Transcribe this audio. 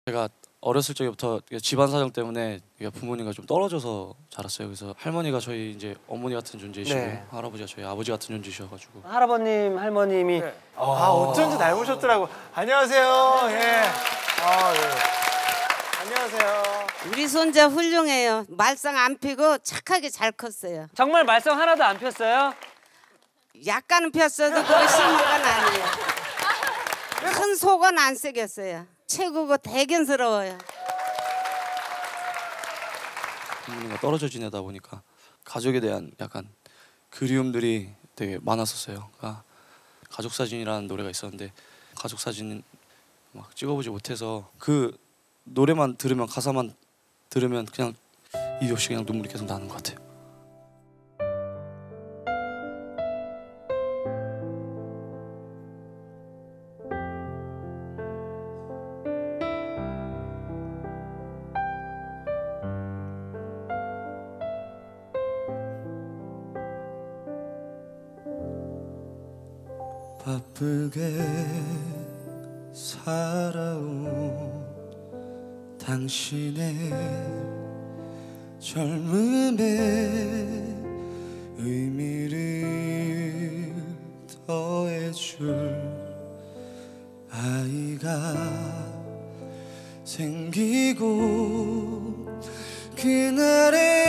제가 어렸을 적부터 집안 사정 때문에 부모님과 좀 떨어져서 자랐어요. 그래서 할머니가 저희 이제 어머니 같은 존재이시고 네. 할아버지가 저희 아버지 같은 존재이셔가지고 할아버님, 할머님이 네. 어쩐지 닮으셨더라고. 안녕하세요. 예. 예. 안녕하세요. 우리 손자 훌륭해요. 말썽 안 피고 착하게 잘 컸어요. 정말 말썽 하나도 안 폈어요? 약간은 폈어도 그거 심한 건 아니에요. 큰 속은 안 새겼어요. 최고고 대견스러워요. 부모님과 떨어져 지내다 보니까 가족에 대한 약간 그리움들이 되게 많았었어요. 그러니까 가족 사진이라는 노래가 있었는데 가족 사진 막 찍어보지 못해서 그 노래만 들으면 가사만 들으면 그냥 이유 없이 그냥 눈물이 계속 나는 것 같아요. 바쁘게 살아온 당신의 젊음의 의미를 더해줄 아이가 생기고 그날의